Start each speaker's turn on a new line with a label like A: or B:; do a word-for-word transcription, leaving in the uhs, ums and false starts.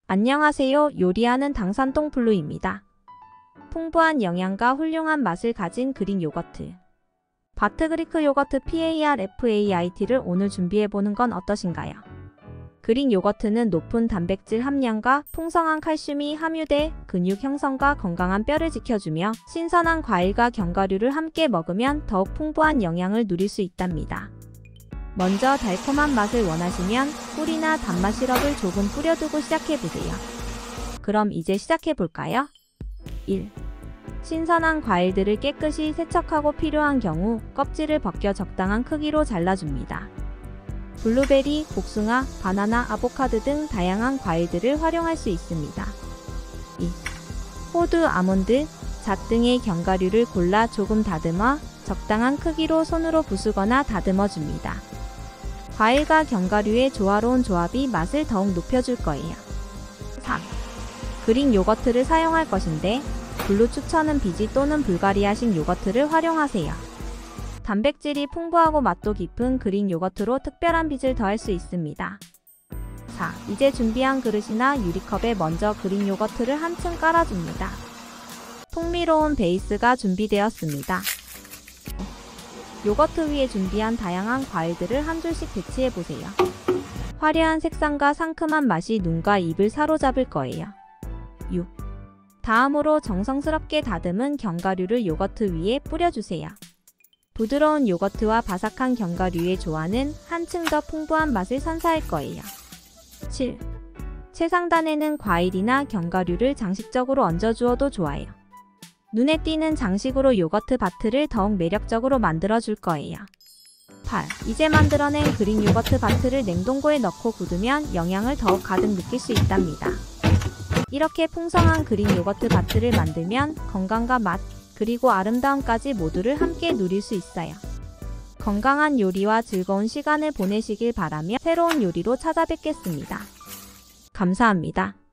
A: 안녕하세요. 요리하는 당산동 블루입니다. 풍부한 영양과 훌륭한 맛을 가진 그릭 요거트. 바트그리크 요거트 파르파이트를 오늘 준비해보는 건 어떠신가요? 그릭 요거트는 높은 단백질 함량과 풍성한 칼슘이 함유돼 근육 형성과 건강한 뼈를 지켜주며 신선한 과일과 견과류를 함께 먹으면 더욱 풍부한 영양을 누릴 수 있답니다. 먼저 달콤한 맛을 원하시면 꿀이나 단맛 시럽을 조금 뿌려두고 시작해보세요. 그럼 이제 시작해볼까요? 일. 신선한 과일들을 깨끗이 세척하고 필요한 경우 껍질을 벗겨 적당한 크기로 잘라줍니다. 블루베리, 복숭아, 바나나, 아보카도 등 다양한 과일들을 활용할 수 있습니다. 이. 호두, 아몬드, 잣 등의 견과류를 골라 조금 다듬어 적당한 크기로 손으로 부수거나 다듬어 줍니다. 과일과 견과류의 조화로운 조합이 맛을 더욱 높여줄 거예요. 삼. 그릭 요거트를 사용할 것인데 블루 추천은 비지 또는 불가리아식 요거트를 활용하세요. 단백질이 풍부하고 맛도 깊은 그릭 요거트로 특별한 빛을 더할 수 있습니다. 사. 이제 준비한 그릇이나 유리컵에 먼저 그릭 요거트를 한층 깔아줍니다. 풍미로운 베이스가 준비되었습니다. 요거트 위에 준비한 다양한 과일들을 한 줄씩 배치해보세요. 화려한 색상과 상큼한 맛이 눈과 입을 사로잡을 거예요. 육. 다음으로 정성스럽게 다듬은 견과류를 요거트 위에 뿌려주세요. 부드러운 요거트와 바삭한 견과류의 조화는 한층 더 풍부한 맛을 선사할 거예요. 칠. 최상단에는 과일이나 견과류를 장식적으로 얹어주어도 좋아요. 눈에 띄는 장식으로 요거트 바트를 더욱 매력적으로 만들어줄 거예요. 팔. 이제 만들어낸 그릭 요거트 바트를 냉동고에 넣고 굳으면 영양을 더욱 가득 느낄 수 있답니다. 이렇게 풍성한 그릭 요거트 바트를 만들면 건강과 맛, 그리고 아름다움까지 모두를 함께 누릴 수 있어요. 건강한 요리와 즐거운 시간을 보내시길 바라며 새로운 요리로 찾아뵙겠습니다. 감사합니다.